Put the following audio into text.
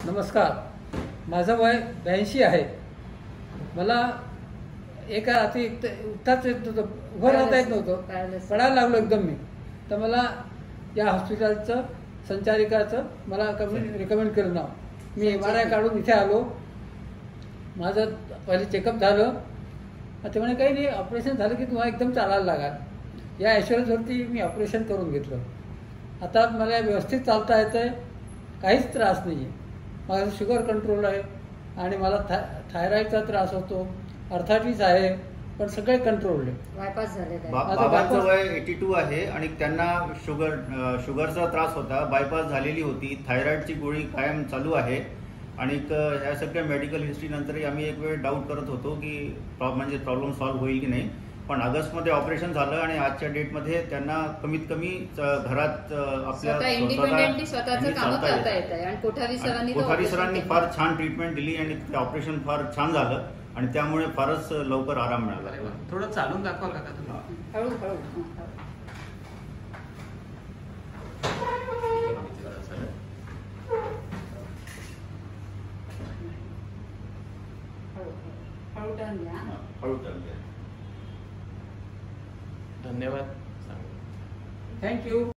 नमस्कार, माझं वय 82 आहे. मला एका रात्री उठताच येत नव्हतं, उभं राहता येत नव्हतं, पडायला लागलो एकदम मी. तर मला या हॉस्पिटलचं संचालिकाचं मला रिकमेंड केलं नाव. मी MRI काढून इथे आलो. माझं पहिले चेकअप झालं. ते म्हणे काही नाही, ऑपरेशन झालं की तुम्हाला एकदम चालायला लागाल. या ॲश्युरन्सवरती मी ऑपरेशन करून घेतलं. आता मला व्यवस्थित चालता येतं आहे, काहीच त्रास नाही आहे. माझं शुगर कंट्रोल आहे आणि मला थायरॉईडचा त्रास होतो, अर्थायटिस आहे, पण सगळे कंट्रोल आहे. बायपास झाले. बाबांचं वय 82 आहे आणि त्यांना शुगरचा त्रास होता, बायपास झालेली होती, थायरॉईडची गोळी कायम चालू आहे. आणि ह्या सगळ्या मेडिकल हिस्ट्री नंतरही आम्ही एक वेळ डाऊट करत होतो की म्हणजे प्रॉब्लेम सॉल्व्ह होईल की नाही. पण ऑगस्टमध्ये ऑपरेशन झालं आणि आजच्या डेटमध्ये त्यांना कमीत कमी घरात आपल्या इंडिपेंडेंटली स्वतःचं काम करता येतं. आणि कोठारी सरांनी फार छान ट्रीटमेंट दिली आणि ते ऑपरेशन फार छान झालं आणि त्यामुळे फारच लवकर आराम मिळाला. थोडं चालून दाखवा का तुम्ही? हळूहळू धन्यवाद. थँक्यू.